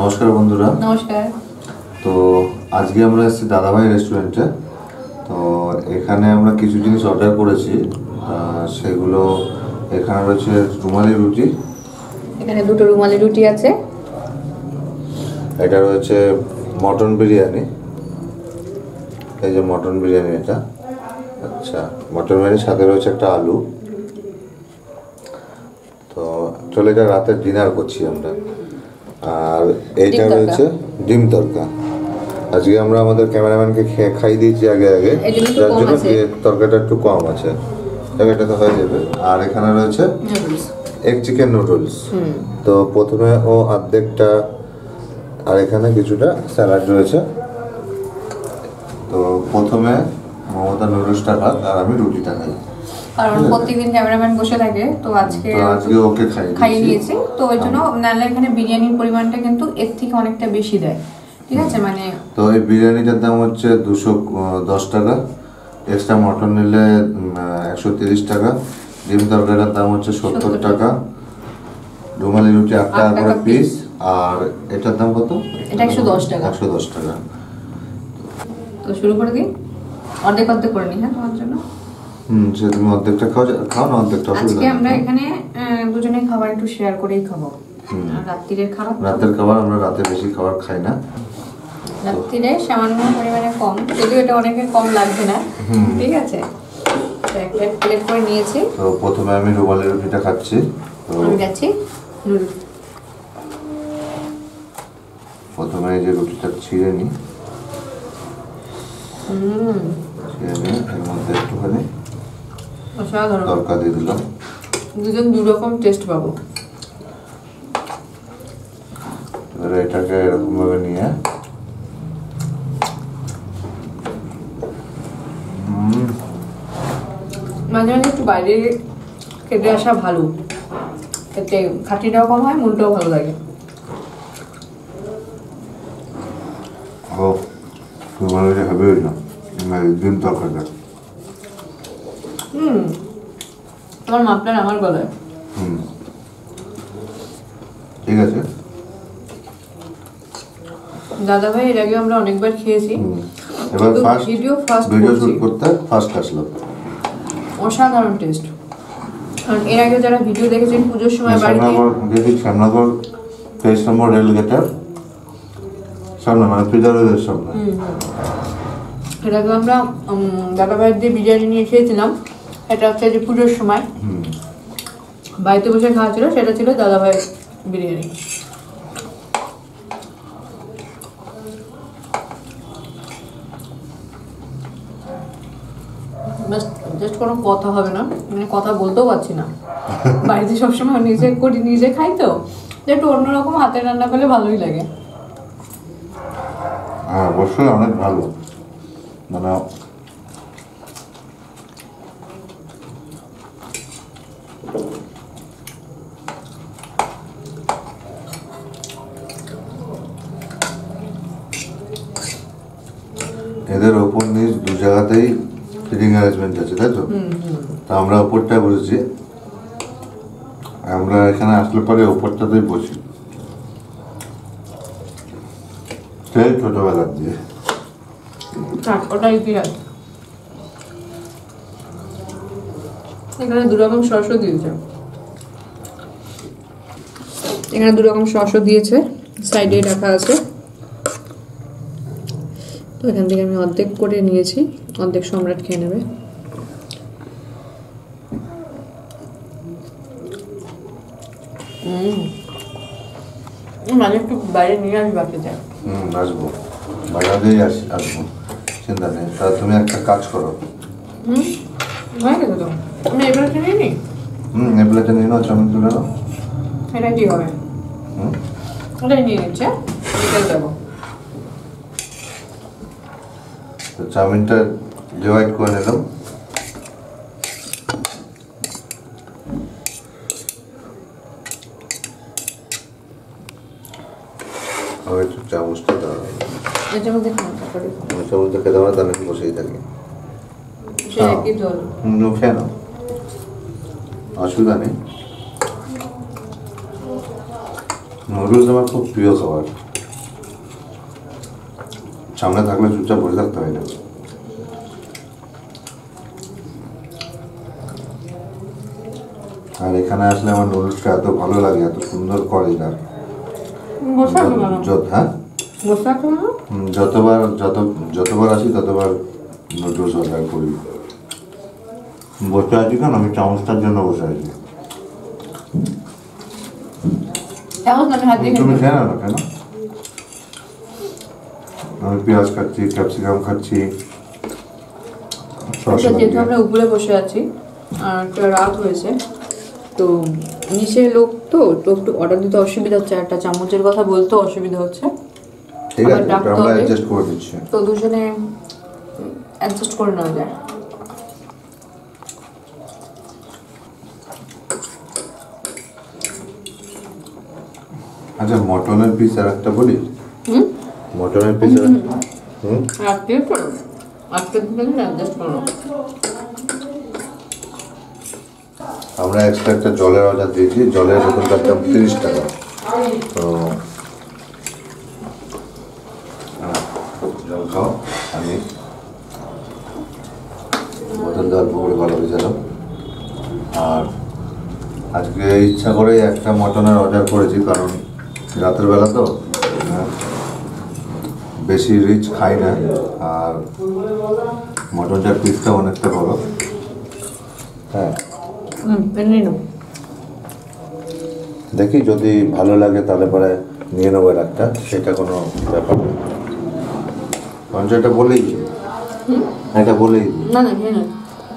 নমস্কার বন্ধুরা। নমস্কার। তো আজকে আমরা এসেছি দাদাভাই রেস্টুরেন্টে। তো এখানে আমরা কিছু জিনিস অর্ডার করেছি, সেগুলো এখানে রয়েছে রুমালি রুটি, এখানে দুটো রুমালি রুটি আছে। এটা রয়েছে মটন বিরিয়ানি, এই যে মটন বিরিয়ানি এটা। আচ্ছা, মটন বিরিয়ানির সাথে রয়েছে একটা আলু। তো চলে এটা রাতের ডিনার করছি আমরা। আর এইটা রয়েছে ডিম তড়কা। আজকে আমরা আমাদের ক্যামেরাম্যানকে খাই দিয়েছি আগে যার জন্য তরকারিটা একটু কম আছে, এটা তো হয়ে যাবে। আর এখানে রয়েছে এগ চিকেন নুডলস। তো প্রথমে ও অর্ধেকটা, আর এখানে কিছুটা স্যালাড রয়েছে। তো প্রথমে মমতা নুডলসটা খাক আর আমি রুটিটা খাই, কারণ প্রত্যেকদিন ক্যামেরাম্যান বসে থাকে। তো আজকে ওকে খাইয়ে দিয়েছি। তো ওই জন্য নাহলে এখানে বিরিয়ানির পরিমাণটা কিন্তু এর থেকে অনেকটা বেশি দেয়, ঠিক আছে? মানে তো এই বিরিয়ানিটার দাম হচ্ছে 210 টাকা, এক্সট্রা মটন নিলে 130 টাকা, ডিম তরকারিটার দাম হচ্ছে 70 টাকা, রুমালি রুটি 8 টাকা করে পিস, আর এটার দাম কত? এটা 110 টাকা। 110 টাকা। তো শুরু করে দিই, অর্ধেক অর্ধেক করে নিই। হ্যাঁ, তোমার জন্য। সে তুমি অর্ধেকটা খাও না, অর্ধেকটা আজকে আমরা এখানে দুজনে খাবার একটু শেয়ার করেই খাবো। রাতের খাবার আমরা রাতে বেশি খাবার খাই না, রাত্রিরে সামান্য পরিমাণে কম, যদিও এটা অনেকের কম লাগবে না, ঠিক আছে? একটা প্লেট করে নিয়েছি। তো প্রথমে আমি রুমালি রুটিটা খাচ্ছি। তো আমি যাচ্ছি প্রথমে এই যে রুটিটা ছিঁড়ে নিই, এর মধ্যে একটুখানি তরকা দিয়ে দিলাম। দুজন দুরকম টেস্ট পাবো। এবারে এটাকে এরকম ভাবে নিয়ে মাঝে মাঝে একটু বাইরে খেতে আসা ভালো, এতে খাটিটাও কম হয়, মনটাও ভালো লাগে। ও তোমার হবে না ডিম তরকারিটা। আমার মাপটা আমার গলায়। ঠিক আছে। দাদা ভাই এর আগে আমরা অনেকবার খেয়েছি, এবার ভিডিও শুট করতে ফার্স্ট আসলো। অসাধারণ টেস্ট। কারণ এর আগে যারা ভিডিও দেখেছেন পুজোর সময় বাড়িতে শ্যামনগর 23 নম্বর রেলগেটের সামনে, মানে পিজারের সামনে, এর আগে আমরা দাদা ভাইয়ের দিয়ে বিরিয়ানি নিয়ে খেয়েছিলাম। এটা হচ্ছে যে পুজোর সময় বাড়িতে বসে খাওয়া ছিল, সেটা ছিল দাদা ভাইয়ের বিরিয়ানি। জাস্ট কোনো কথা হবে না, মানে কথা বলতেও পারছি না। বাড়িতে সবসময় নিজে খাই, তো একটু অন্যরকম হাতে রান্না করলে ভালোই লাগে। হ্যাঁ, অবশ্যই অনেক ভালো। মানে এদের ওপর নিচ দু জায়গাতেই সিটিং অ্যারেঞ্জমেন্ট আছে, তাই তো? তা আমরা ওপরটায় বসেছি, আমরা এখানে আসলে পরে ওপরটাতেই বসি, সেই ছোটবেলার দিয়ে। ওটাই ইতিহাস। এখানে দুরকম সসও দিয়েছে, সাইডে রাখা আছে। তো এখান থেকে আমি অর্ধেক করে নিয়েছি, অর্ধেক সম্রাট খেয়ে নেবে। মানে একটু বাইরে নিয়ে আসবো, বাকি যায়। আসবো, বাইরেই আসবো, চিন্তা নেই। তাহলে তুমি একটা কাজ করো। হয়ে গেছে তো, আমি এবারে নিয়ে নিই। এই প্লেটে নিয়ে নাও, চাউমিন তুলে নাও। এটা কি হবে? ওটাই নিয়ে নিচ্ছে, দেবো। তো চাউমিনটা ডিভাইড করে নিলাম। একটু চামচটা দাও, চামচটা খেতে পারো, তাহলে বসেই থাকি। খেয়ে নাও, অসুবিধা নেই। নুডলস আমার খুব প্রিয় খাবার। সামনে থাকলে চুপচাপ বসে থাকতে হয় না। আর এখানে আসলে আমার নুডলসটা এত ভালো লাগে, এত সুন্দর করে না। হ্যাঁ, যতবার আসি ততবার নুডলস অর্ডার করি। বসে আছি কেন, আমি চামচটার জন্য বসে আছি। তুমি খেয়ে না কেন? আমি পেঁয়াজ খাচ্ছি, ক্যাপসিকাম খাচ্ছি। যেহেতু আমরা উপরে বসে আছি আর একটা রাত হয়েছে, তো নিচে লোক তো একটু অর্ডার দিতে অসুবিধা হচ্ছে, একটা চামচের কথা বলতে অসুবিধা হচ্ছে। ঠিক আছে, আমরা অ্যাডজাস্ট করে দিচ্ছি। তো দুজনে অ্যাডজাস্ট করে নেওয়া যায়। আচ্ছা, মটনের পিস আর একটা বলি। মটনের পিস আজকে করো, আজকে দিনে অ্যাডজাস্ট করো। আমরা এক্সট্রা একটা জলের অর্ডার দিয়েছি, জলের বোতলটার দাম 30 টাকা। তো জল খাও, আমি বোতল দেওয়ার পুকুরে ভালো হয়েছিলাম। আর আজকে ইচ্ছা করে একটা মটনের অর্ডার করেছি, কারণ রাতের বেলা তো বেশি রিচ খাই না, আর মটনটার পিসটা অনেকটা বড়। হ্যাঁ, দেখি যদি ভালো লাগে তাহলে পরে নিয়ে নেবো একটা, সেটা কোনো ব্যাপার না। মানুষ এটা বলেই এটা বলেই না না খেয়ে না।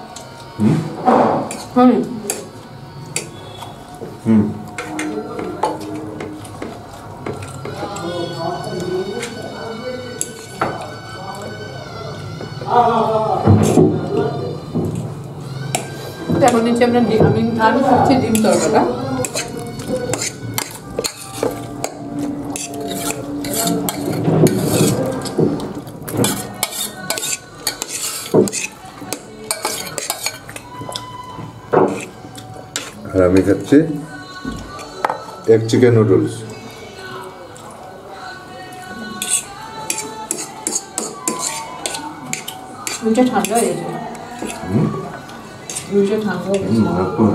এখন নিচে আমরা আমি খাচ্ছি ডিম তরকাটা। আর আমি খাচ্ছি এগ চিকেন নুডলস। দুইটা ঠান্ডা হয়ে গেছে। দুইটা ঠান্ডা হয়ে গেছে।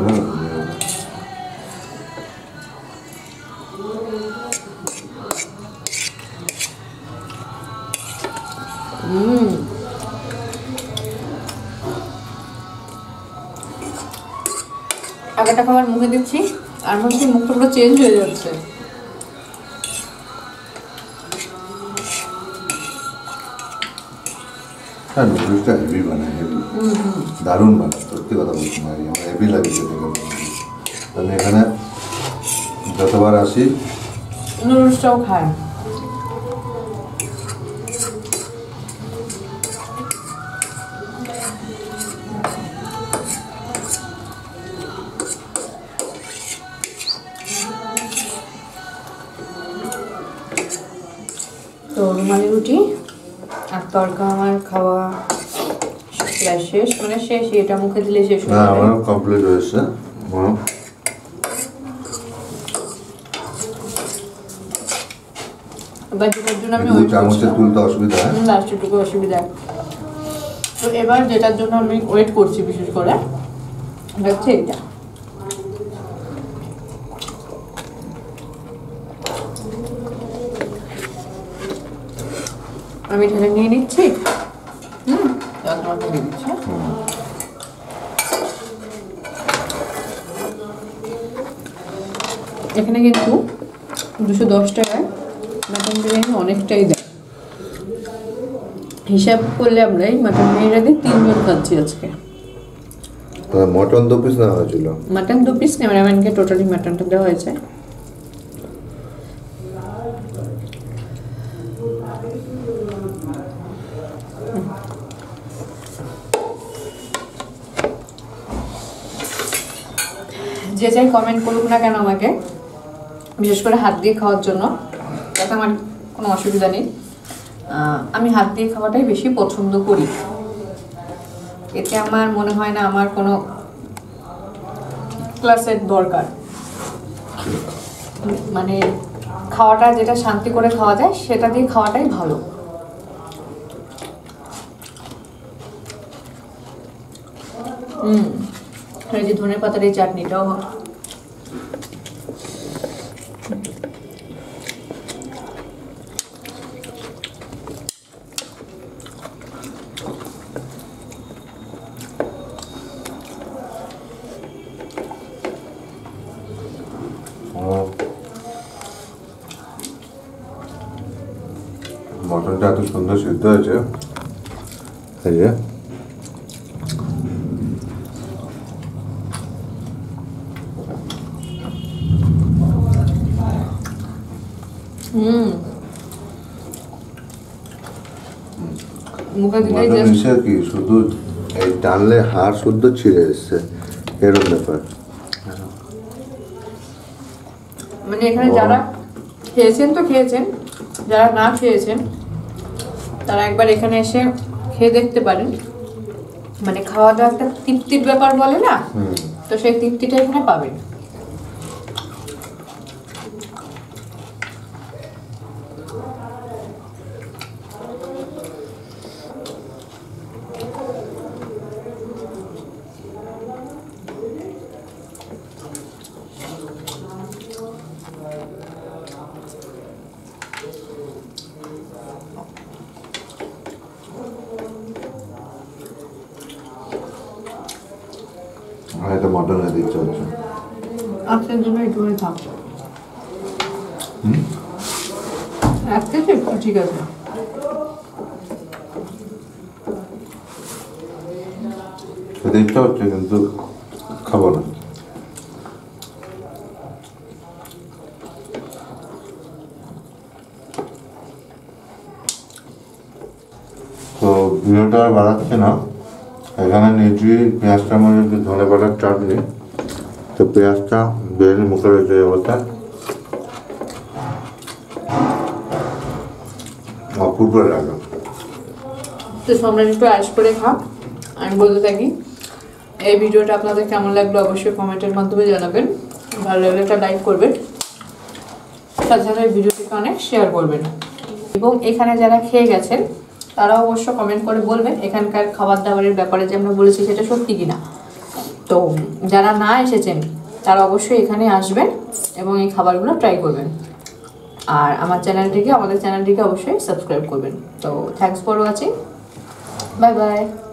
আগেটা খাবার মুখে দিচ্ছি আর মধ্যে মুখটা পুরো চেঞ্জ হয়ে যাচ্ছে। হ্যাঁ, নুডলসটা হেভি বানায়, হেভি দারুণ বানায়, সত্যি কথা বলছি না, আমার হেভি লাগে খেতে। আমি এখানে যতবার আসি নুডলসটাও খায়। তো রুমালি রুটি আর তরকা আমার খাওয়া প্রায় শেষ, মানে শেষ, এটা মুখে দিলে শেষ হয়ে যাবে। আমার কমপ্লিট হয়েছে। বাকিটার জন্য আমি চামচে তুলতে অসুবিধা হয়, লাস্টেরটুকু অসুবিধা। তো এবার যেটার জন্য আমি ওয়েট করছি বিশেষ করে হচ্ছে এটা। আমি ঢেলে নিয়ে নিচ্ছি। দিয়ে দিচ্ছি। এখানে কিন্তু 210 টাকায় মাটন বিরিয়ানি অনেকটাই দেয়। হিসাব করলে আমরা এই মাটন বিরিয়ানি 3 জন খাচ্ছি আজকে। মটন 2 পিস নেওয়া হয়েছিল। মাটন 2 পিস, ক্যামেরাম্যানকে টোটালি মাটনটা দেওয়া হয়েছে। যে যাই কমেন্ট করুক না কেন আমাকে, বিশেষ করে হাত দিয়ে খাওয়ার জন্য, তাতে আমার কোনো অসুবিধা নেই। আমি হাত দিয়ে খাওয়াটাই বেশি পছন্দ করি। এতে আমার মনে হয় না আমার কোনো ক্লাসের দরকার। মানে খাওয়াটা যেটা শান্তি করে খাওয়া যায় সেটা দিয়ে খাওয়াটাই ভালো। এই যে ধনে পাতার এই চাটনিটাও মটনটা এত সুন্দর সিদ্ধ হয়েছে, এই যে মুখে দিলে মটন এসে কি শুধু এই টানলে হাড় শুদ্ধ ছিঁড়ে এসছে, এরকম ব্যাপার। মানে এখানে যারা খেয়েছেন তো খেয়েছেন, যারা না খেয়েছেন তারা একবার এখানে এসে খেয়ে দেখতে পারেন। মানে খাওয়া দাওয়া একটা তৃপ্তির ব্যাপার বলে না, তো সেই তৃপ্তিটা এখানে পাবেন। আর এটা মটনের দিক চলছে। আপনার জন্য একটু থাক, এক কেজি ঠিক আছে। খেতে ইচ্ছা হচ্ছে কিন্তু খাবো না। তো ভিডিওটা আর বাড়াচ্ছি না, এখানে নিয়েছি পেঁয়াজটার মধ্যে একটু ধনে পাতার চাটনি। তো পেঁয়াজটা বেরিয়ে মুখে রয়েছে এই অবস্থা, অপূর্ব লাগে। তো সম্রাট একটু অ্যাশ করে খা। আমি বলতে থাকি, এই ভিডিওটা আপনাদের কেমন লাগলো অবশ্যই কমেন্টের মাধ্যমে জানাবেন। ভালো লাগলে একটা লাইক করবেন, সাথে সাথে ভিডিওটিকে অনেক শেয়ার করবেন। এবং এখানে যারা খেয়ে গেছেন তারাও অবশ্য কমেন্ট করে বলবেন এখানকার খাবার দাবারের ব্যাপারে যে আমরা বলেছি সেটা সত্যি কিনা। তো যারা না এসেছেন তারা অবশ্যই এখানে আসবেন এবং এই খাবারগুলো ট্রাই করবেন। আর আমাদের চ্যানেলটিকে অবশ্যই সাবস্ক্রাইব করবেন। তো thanks for watching, bye by.